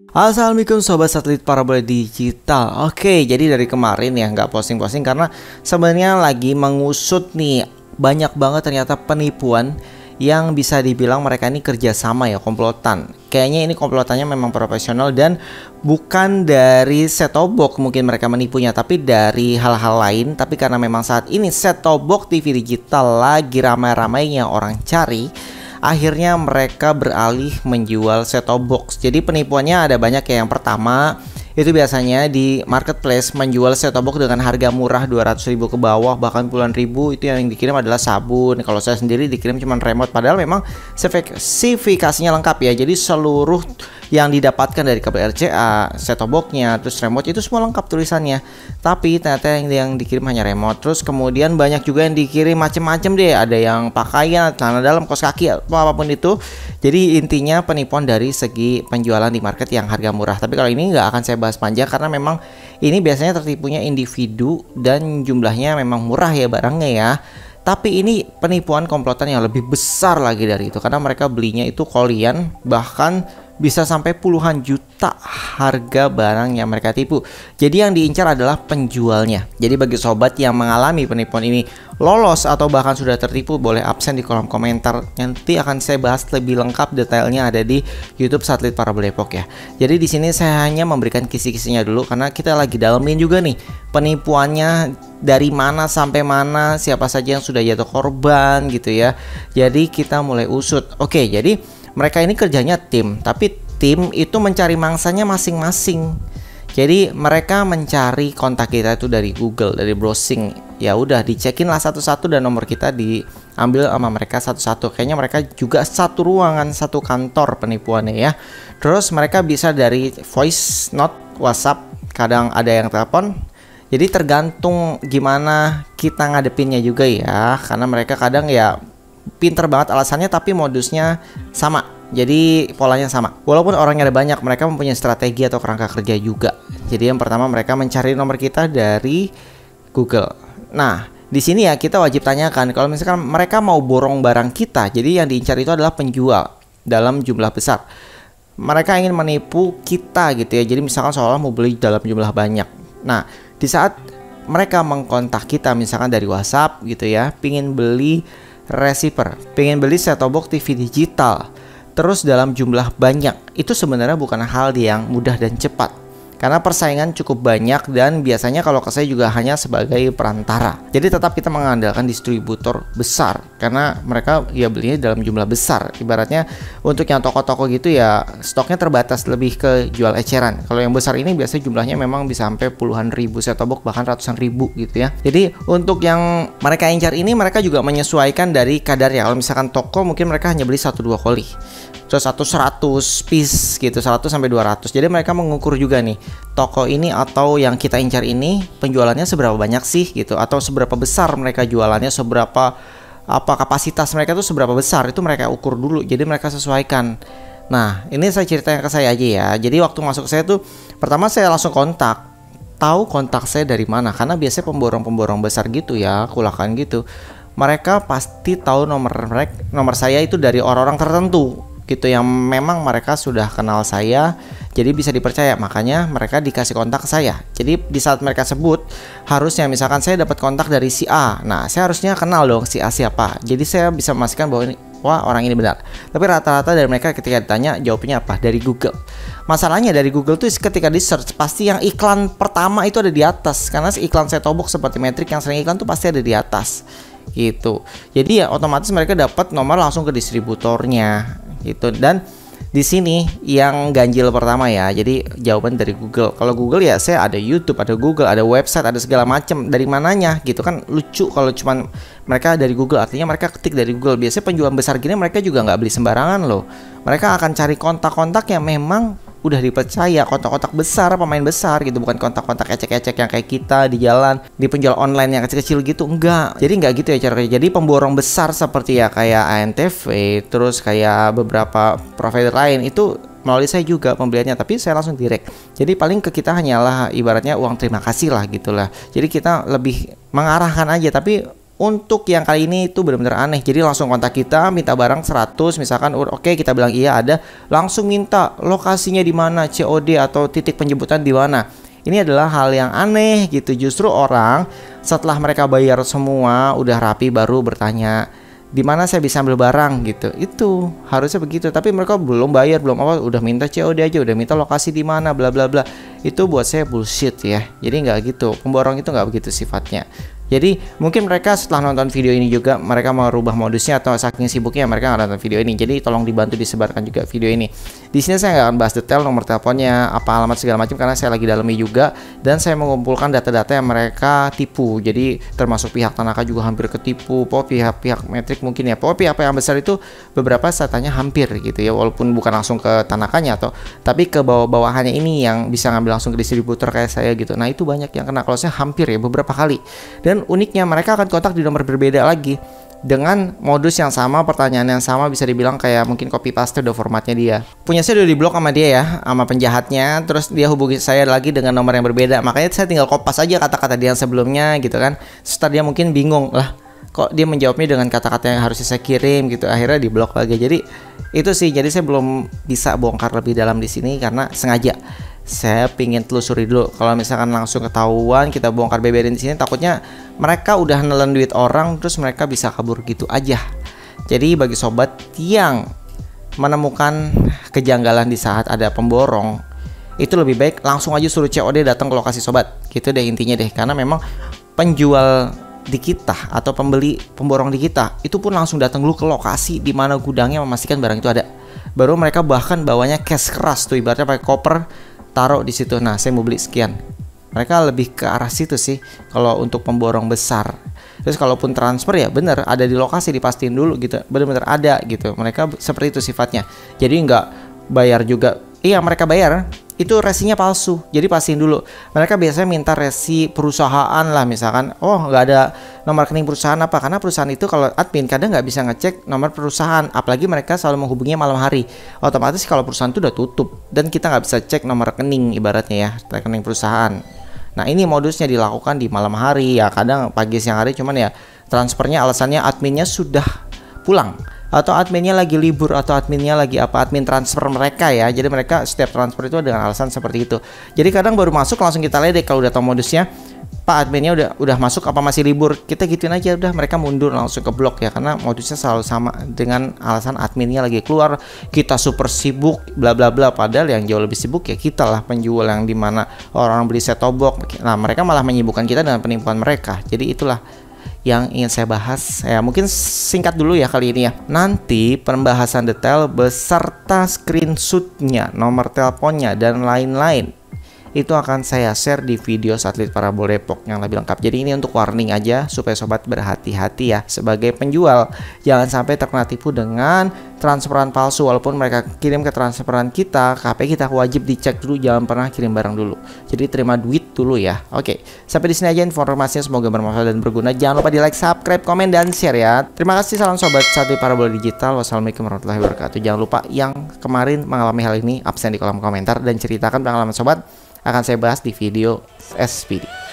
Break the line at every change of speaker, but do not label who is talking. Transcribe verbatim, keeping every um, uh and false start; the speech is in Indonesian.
Assalamualaikum sobat satelit parabola digital. Oke, jadi dari kemarin ya nggak posting-posting karena sebenarnya lagi mengusut nih, banyak banget ternyata penipuan yang bisa dibilang mereka ini kerjasama ya, komplotan. Kayaknya ini komplotannya memang profesional dan bukan dari set-top box mungkin mereka menipunya, tapi dari hal-hal lain. Tapi karena memang saat ini set-top box T V digital lagi ramai-ramainya orang cari, akhirnya mereka beralih menjual set-top box. Jadi penipuannya ada banyak ya. Yang pertama itu biasanya di marketplace menjual set-top box dengan harga murah dua ratus ribu ke bawah, bahkan puluhan ribu. Itu yang dikirim adalah sabun. Kalau saya sendiri dikirim cuma remote, padahal memang spesifikasinya lengkap ya. Jadi seluruh yang didapatkan dari kabel R C A, set-top box-nya, terus remote itu semua lengkap tulisannya. Tapi ternyata yang, yang dikirim hanya remote. Terus kemudian banyak juga yang dikirim macem-macem deh. Ada yang pakaian, celana dalam, kaos kaki, apapun itu. Jadi intinya penipuan dari segi penjualan di market yang harga murah. Tapi kalau ini nggak akan saya bahas panjang karena memang ini biasanya tertipunya individu dan jumlahnya memang murah ya barangnya ya. Tapi ini penipuan komplotan yang lebih besar lagi dari itu, karena mereka belinya itu kolian, bahkan bisa sampai puluhan juta harga barang yang mereka tipu. Jadi yang diincar adalah penjualnya. Jadi bagi sobat yang mengalami penipuan ini, lolos atau bahkan sudah tertipu, boleh absen di kolom komentar. Nanti akan saya bahas lebih lengkap, detailnya ada di YouTube Satelit Parabola Depok ya. Jadi di sini saya hanya memberikan kisi-kisinya dulu karena kita lagi dalemin juga nih penipuannya dari mana sampai mana, siapa saja yang sudah jatuh korban gitu ya. Jadi kita mulai usut. Oke, jadi mereka ini kerjanya tim, tapi tim itu mencari mangsanya masing-masing. Jadi mereka mencari kontak kita itu dari Google, dari browsing. Ya udah dicekin lah satu-satu dan nomor kita diambil sama mereka satu-satu. Kayaknya mereka juga satu ruangan, satu kantor penipuannya ya. Terus mereka bisa dari voice note, WhatsApp, kadang ada yang telepon. Jadi tergantung gimana kita ngadepinnya juga ya, karena mereka kadang ya pinter banget alasannya tapi modusnya sama. Jadi polanya sama. Walaupun orangnya ada banyak, mereka mempunyai strategi atau kerangka kerja juga. Jadi yang pertama mereka mencari nomor kita dari Google. Nah, di sini ya kita wajib tanyakan kalau misalkan mereka mau borong barang kita. Jadi yang diincar itu adalah penjual dalam jumlah besar. Mereka ingin menipu kita gitu ya. Jadi misalkan seolah mau beli dalam jumlah banyak. Nah, di saat mereka mengkontak kita misalkan dari WhatsApp gitu ya, pingin beli receiver, pingin beli set-top box T V digital, terus dalam jumlah banyak, itu sebenarnya bukan hal yang mudah dan cepat. Karena persaingan cukup banyak dan biasanya kalau ke saya juga hanya sebagai perantara. Jadi tetap kita mengandalkan distributor besar karena mereka ya belinya dalam jumlah besar. Ibaratnya untuk yang toko-toko gitu ya stoknya terbatas, lebih ke jual eceran. Kalau yang besar ini biasanya jumlahnya memang bisa sampai puluhan ribu set-top box, bahkan ratusan ribu gitu ya. Jadi untuk yang mereka incar ini mereka juga menyesuaikan dari kadarnya. Kalau misalkan toko mungkin mereka hanya beli satu dua koli. Terus satu seratus piece gitu, seratus sampai dua ratus. Jadi mereka mengukur juga nih, toko ini atau yang kita incar ini penjualannya seberapa banyak sih gitu, atau seberapa besar mereka jualannya, seberapa apa kapasitas mereka tuh seberapa besar, itu mereka ukur dulu. Jadi mereka sesuaikan. Nah, ini saya ceritain ke saya aja ya. Jadi waktu masuk saya tuh pertama saya langsung kontak. Tahu kontak saya dari mana? Karena biasanya pemborong-pemborong besar gitu ya, kulakan gitu. Mereka pasti tahu nomor mereka, nomor saya itu dari orang-orang tertentu gitu yang memang mereka sudah kenal saya, jadi bisa dipercaya. Makanya mereka dikasih kontak ke saya. Jadi di saat mereka sebut, harusnya misalkan saya dapat kontak dari si A, nah saya harusnya kenal dong si A siapa. Jadi saya bisa memastikan bahwa ini, wah orang ini benar. Tapi rata-rata dari mereka ketika ditanya jawabnya apa? Dari Google. Masalahnya dari Google tuh ketika di search pasti yang iklan pertama itu ada di atas, karena iklan set-top box seperti Matrix yang sering iklan tuh pasti ada di atas gitu. Jadi ya otomatis mereka dapat nomor langsung ke distributornya gitu. Dan di sini yang ganjil pertama ya, jadi jawaban dari Google. Kalau Google ya saya ada YouTube, ada Google, ada website, ada segala macam. Dari mananya gitu kan lucu kalau cuman mereka dari Google, artinya mereka ketik dari Google. Biasanya penjual besar gini mereka juga nggak beli sembarangan loh. Mereka akan cari kontak-kontak yang memang udah dipercaya, kontak-kontak besar, pemain besar gitu, bukan kontak-kontak ecek-ecek yang kayak kita di jalan, di penjual online yang kecil-kecil gitu, enggak. Jadi enggak gitu ya caranya. Jadi pemborong besar seperti ya kayak A N T V, terus kayak beberapa provider lain itu melalui saya juga pembeliannya, tapi saya langsung direct. Jadi paling ke kita hanyalah ibaratnya uang terima kasih lah gitulah. Jadi kita lebih mengarahkan aja, tapi untuk yang kali ini itu benar-benar aneh. Jadi langsung kontak kita, minta barang seratus misalkan, oke okay, kita bilang iya ada, langsung minta lokasinya di mana, C O D atau titik penjemputan di mana. Ini adalah hal yang aneh gitu. Justru orang setelah mereka bayar semua udah rapi baru bertanya, di mana saya bisa ambil barang gitu. Itu harusnya begitu, tapi mereka belum bayar, belum apa, udah minta C O D aja, udah minta lokasi di mana, bla bla bla. Itu buat saya bullshit ya. Jadi nggak gitu, pemborong itu nggak begitu sifatnya. Jadi mungkin mereka setelah nonton video ini juga mereka mau rubah modusnya, atau saking sibuknya mereka nggak nonton video ini. Jadi tolong dibantu disebarkan juga video ini. Di sini saya nggak akan bahas detail nomor teleponnya, apa alamat segala macam, karena saya lagi dalami juga dan saya mengumpulkan data-data yang mereka tipu. Jadi termasuk pihak Tanaka juga hampir ketipu, po pihak-pihak Matrix mungkin ya. Pokoknya pihak-pihak besar itu beberapa saya tanya hampir gitu ya, walaupun bukan langsung ke Tanakanya atau tapi ke bawah-bawahannya ini yang bisa ngambil langsung ke distributor kayak saya gitu. Nah itu banyak yang kena, kalau saya hampir ya beberapa kali. Dan uniknya mereka akan kontak di nomor berbeda lagi dengan modus yang sama, pertanyaan yang sama, bisa dibilang kayak mungkin copy paste udah formatnya dia. Punya saya udah diblok sama dia ya, sama penjahatnya, terus dia hubungi saya lagi dengan nomor yang berbeda. Makanya saya tinggal kopas aja kata-kata dia yang sebelumnya gitu kan. Setelah dia mungkin bingung lah, kok dia menjawabnya dengan kata-kata yang harusnya saya kirim gitu, akhirnya diblok lagi. Jadi itu sih, jadi saya belum bisa bongkar lebih dalam di sini karena sengaja saya pingin telusuri dulu. Kalau misalkan langsung ketahuan kita bongkar beberin di sini, takutnya mereka udah nelen duit orang terus mereka bisa kabur gitu aja. Jadi bagi sobat yang menemukan kejanggalan di saat ada pemborong, itu lebih baik langsung aja suruh C O D datang ke lokasi sobat. Gitu deh intinya deh, karena memang penjual di kita atau pembeli pemborong di kita itu pun langsung datang dulu ke lokasi di mana gudangnya, memastikan barang itu ada. Baru mereka bahkan bawanya cash keras tuh, ibaratnya pakai koper, taruh di situ. Nah, saya mau beli sekian. Mereka lebih ke arah situ sih kalau untuk pemborong besar. Terus kalaupun transfer ya bener ada di lokasi, dipastiin dulu gitu, bener-bener ada gitu. Mereka seperti itu sifatnya. Jadi nggak bayar juga. Iya, mereka bayar itu resinya palsu, jadi pastiin dulu. Mereka biasanya minta resi perusahaan lah, misalkan oh nggak ada nomor rekening perusahaan apa, karena perusahaan itu kalau admin kadang nggak bisa ngecek nomor perusahaan, apalagi mereka selalu menghubunginya malam hari. Otomatis kalau perusahaan itu udah tutup dan kita nggak bisa cek nomor rekening, ibaratnya ya, rekening perusahaan. Nah ini modusnya dilakukan di malam hari ya, kadang pagi siang hari, cuman ya transfernya alasannya adminnya sudah pulang, atau adminnya lagi libur, atau adminnya lagi apa, admin transfer mereka ya. Jadi mereka setiap transfer itu dengan alasan seperti itu. Jadi kadang baru masuk langsung kita ledek kalau udah tahu modusnya. Pak, adminnya udah udah masuk apa masih libur, kita gituin aja, udah mereka mundur langsung ke blok ya, karena modusnya selalu sama dengan alasan adminnya lagi keluar, kita super sibuk bla bla bla. Padahal yang jauh lebih sibuk ya kita lah, penjual yang dimana orang beli set top box. Nah mereka malah menyibukkan kita dengan penipuan mereka. Jadi itulah yang ingin saya bahas ya, mungkin singkat dulu ya kali ini ya. Nanti pembahasan detail beserta screenshotnya, nomor teleponnya dan lain-lain itu akan saya share di video satelit parabol Depok yang lebih lengkap. Jadi ini untuk warning aja supaya sobat berhati-hati ya sebagai penjual, jangan sampai terkena tipu dengan transferan palsu. Walaupun mereka kirim ke transferan kita, K P kita wajib dicek dulu, jangan pernah kirim barang dulu. Jadi terima duit dulu ya. Oke, sampai di sini aja informasinya, semoga bermanfaat dan berguna. Jangan lupa di like, subscribe, komen dan share ya. Terima kasih, salam sobat satelit parabol digital. Wassalamualaikum warahmatullahi wabarakatuh. Jangan lupa yang kemarin mengalami hal ini absen di kolom komentar dan ceritakan pengalaman sobat, akan saya bahas di video S P D.